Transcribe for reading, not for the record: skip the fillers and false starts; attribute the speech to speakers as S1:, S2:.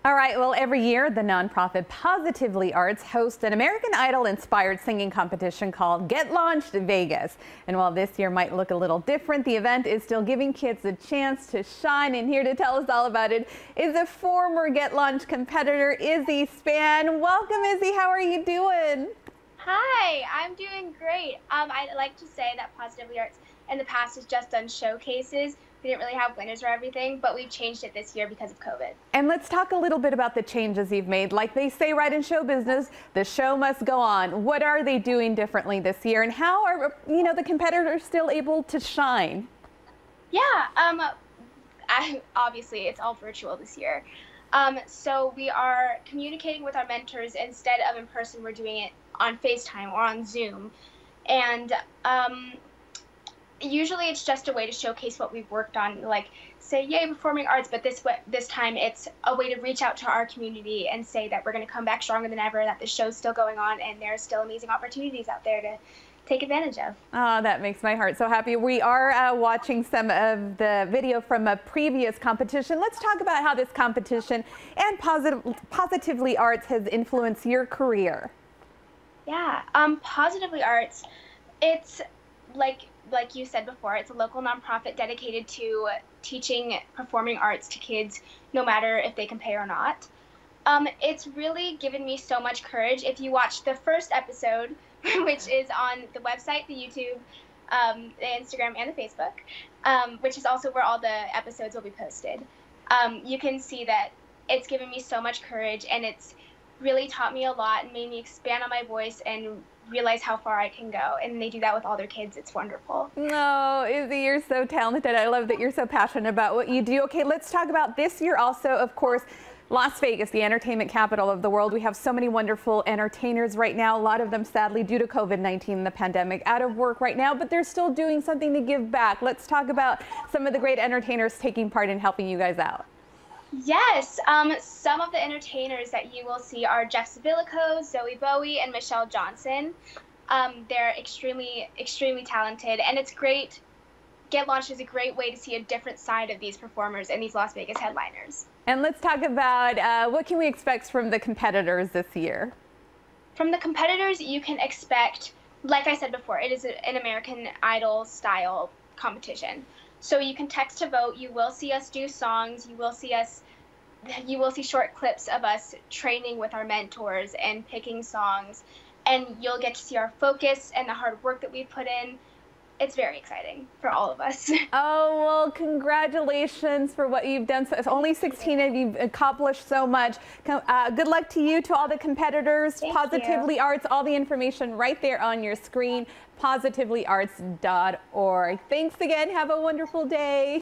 S1: All right, well, every year the nonprofit Positively Arts hosts an American Idol-inspired singing competition called Get Launched Vegas. And while this year might look a little different, the event is still giving kids a chance to shine. And here to tell us all about it is a former Get Launched competitor, Izzy Span. Welcome, Izzy. How are you doing?
S2: Hi, I'm doing great. I'd like to say that Positively Arts in the past has just done showcases. We didn't really have winners or everything, but we've changed it this year because of COVID.
S1: And let's talk a little bit about the changes you've made. Like they say right in show business, the show must go on. What are they doing differently this year, and how are the competitors still able to shine?
S2: Yeah, obviously it's all virtual this year. So we are communicating with our mentors instead of in person. We're doing it on FaceTime or on Zoom, and usually it's just a way to showcase what we've worked on, like say yay performing arts, but this time it's a way to reach out to our community and say that we're going to come back stronger than ever, that the show's still going on and there's still amazing opportunities out there to take advantage of.
S1: Oh, that makes my heart so happy. We are watching some of the video from a previous competition. Let's talk about how this competition and Positively Arts has influenced your career.
S2: Yeah, Positively Arts, it's like you said before, it's a local nonprofit dedicated to teaching performing arts to kids, no matter if they can pay or not. It's really given me so much courage. If you watch the first episode, which is on the website, the YouTube, the Instagram, and the Facebook, which is also where all the episodes will be posted, you can see that it's given me so much courage, and it's really taught me a lot and made me expand on my voice and realize how far I can go. And they do that with all their kids. It's wonderful.
S1: No, Izzy, you're so talented. I love that you're so passionate about what you do. Okay, let's talk about this year also, of course, Las Vegas, the entertainment capital of the world. We have so many wonderful entertainers right now. A lot of them, sadly, due to COVID-19, the pandemic, out of work right now, but they're still doing something to give back. Let's talk about some of the great entertainers taking part in helping you guys out.
S2: Yes, some of the entertainers that you will see are Jeff Sabilico, Zoe Bowie, and Michelle Johnson. They're extremely, extremely talented, and it's great. Get Launched is a great way to see a different side of these performers and these Las Vegas headliners.
S1: And let's talk about what can we expect from the competitors this year?
S2: From the competitors, you can expect, like I said before, it is an American Idol style competition. So you can text to vote. You will see us do songs. You will see short clips of us training with our mentors and picking songs, and you'll get to see our focus and the hard work that we put in. It's very exciting for all of us.
S1: Oh, well, congratulations for what you've done. So it's only 16 and you've accomplished so much. Good luck to you, to all the competitors.
S2: Thank
S1: Positively
S2: you.
S1: Arts, all the information right there on your screen, positivelyaarts.org. Thanks again. Have a wonderful day.